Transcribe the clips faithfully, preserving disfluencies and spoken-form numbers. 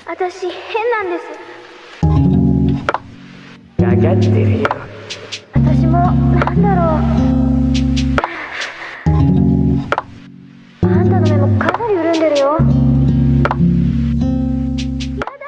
私変なんです。 分かってるよ。 私もなんだろう。あんたの目もかなり潤んでるよ。やだ。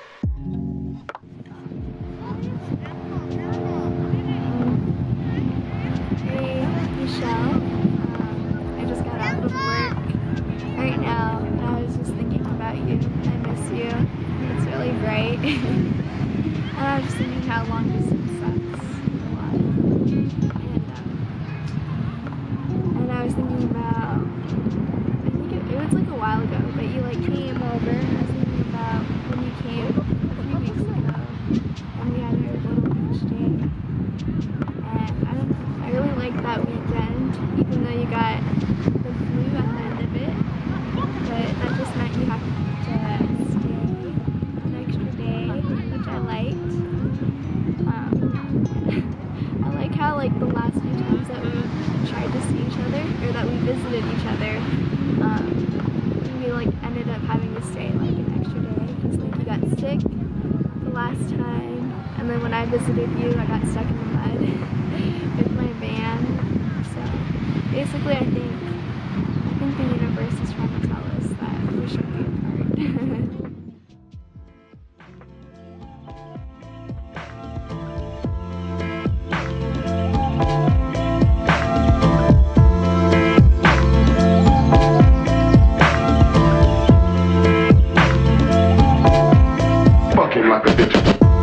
Hey, Michelle. Um, I just got off of work right now, and I was just thinking about you. I miss you. It's really bright. And I was just thinking how long distance sucks a lot. And, um, and I was thinking about, I think it, it was like a while ago, but you like came over, and I was thinking about when you came a few weeks ago, and we had our little beach day. And I don't know, I really liked that weekend, even though you got the flu at the end of it. But that just meant you have to stay an extra day, which I liked. Um, I like how like the last few times that we tried to see each other, or that we visited each other, um, we like ended up having to stay like an extra day because like you got sick the last time, and then when I visited you, I got stuck in the mud with my van. So basically, I think I think the universe is trying to tell us that we should be apart. Fucking like a bitch.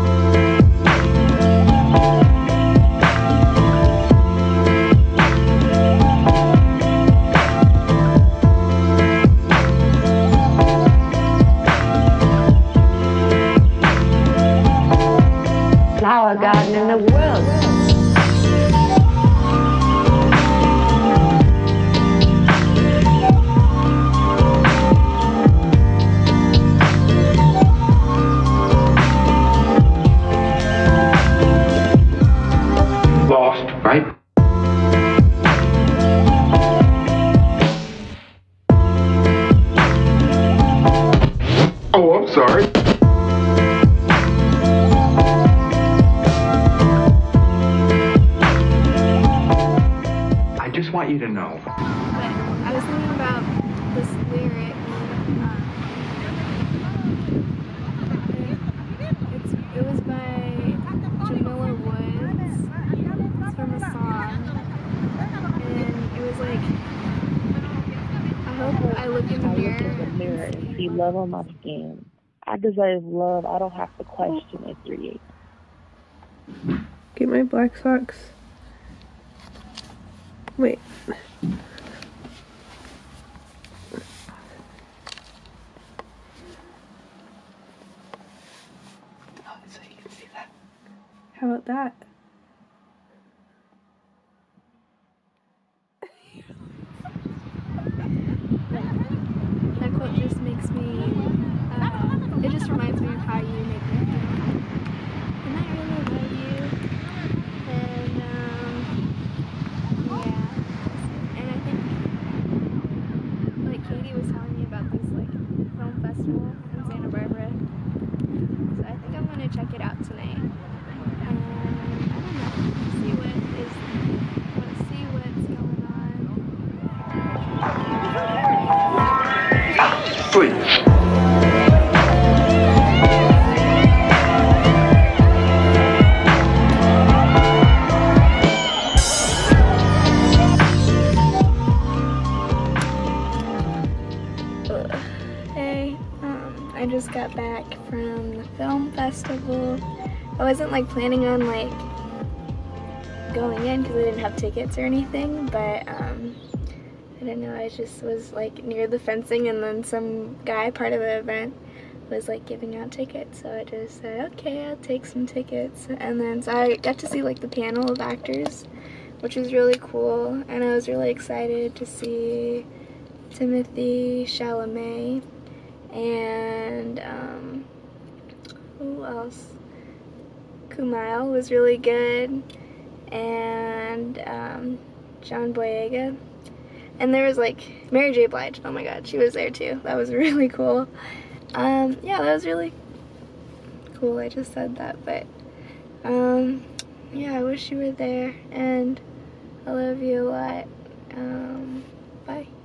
Flower garden in the world. Lost, right? Oh, I'm sorry. I just want you to know. But I was thinking about this lyric. Um, it's, it was by Jamila Woods. It's from a song. And it was like, I hope I look in the I look mirror, in the mirror and see love on my skin. I deserve love. I don't have to question it. three eight. Get my black socks. Wait. Oh, so you can see that. How about that? That quote just makes me, uh, it just reminds me of how you make me feel. And I really love you. And, um, yeah. And I think, like, Katie was telling me about this, like, film festival in Santa Barbara. So I think I'm gonna check it out tonight. And, I don't know, see what is, wanna see what's going on. Please. Hey, um, I just got back from the film festival. I wasn't like planning on like going in because I didn't have tickets or anything, but um, I don't know, I just was like near the fencing, and then some guy, part of the event, was like giving out tickets, so I just said, okay, I'll take some tickets. And then so I got to see like the panel of actors, which was really cool, and I was really excited to see Timothy Chalamet and um, who else? Kumail was really good, and um, John Boyega, and there was like Mary J. Blige. Oh my god, she was there too. That was really cool. um, yeah, that was really cool. I just said that, but um, yeah, I wish you were there, and I love you a lot. Um, bye.